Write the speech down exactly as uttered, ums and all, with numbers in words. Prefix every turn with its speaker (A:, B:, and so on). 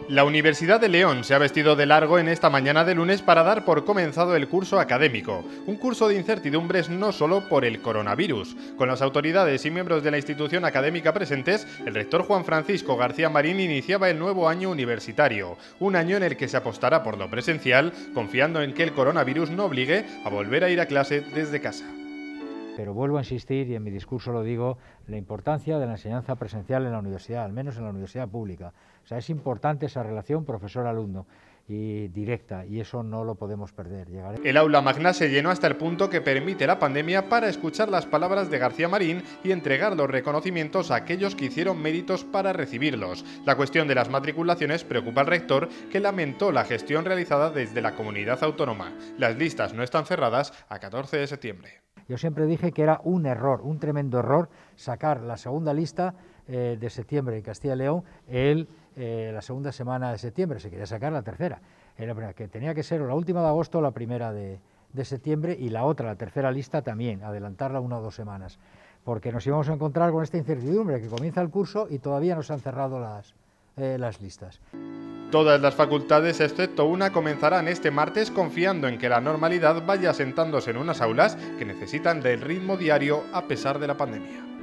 A: La Universidad de León se ha vestido de largo en esta mañana de lunes para dar por comenzado el curso académico, un curso de incertidumbres no solo por el coronavirus. Con las autoridades y miembros de la institución académica presentes, el rector Juan Francisco García Marín iniciaba el nuevo año universitario, un año en el que se apostará por lo presencial, confiando en que el coronavirus no obligue a volver a ir a clase desde casa.
B: Pero vuelvo a insistir, y en mi discurso lo digo, la importancia de la enseñanza presencial en la universidad, al menos en la universidad pública. O sea, es importante esa relación profesor-alumno y directa, y eso no lo podemos perder. Llegaré...
A: El aula magna se llenó hasta el punto que permite la pandemia para escuchar las palabras de García Marín y entregar los reconocimientos a aquellos que hicieron méritos para recibirlos. La cuestión de las matriculaciones preocupa al rector, que lamentó la gestión realizada desde la comunidad autónoma. Las listas no están cerradas a catorce de septiembre.
B: Yo siempre dije que era un error, un tremendo error, sacar la segunda lista eh, de septiembre en Castilla y León el, eh, la segunda semana de septiembre. Se quería sacar la tercera, era que tenía que ser la última de agosto o la primera de, de septiembre, y la otra, la tercera lista también, adelantarla una o dos semanas, porque nos íbamos a encontrar con esta incertidumbre, que comienza el curso y todavía no se han cerrado las, eh, las listas.
A: Todas las facultades, excepto una, comenzarán este martes confiando en que la normalidad vaya asentándose en unas aulas que necesitan del ritmo diario a pesar de la pandemia.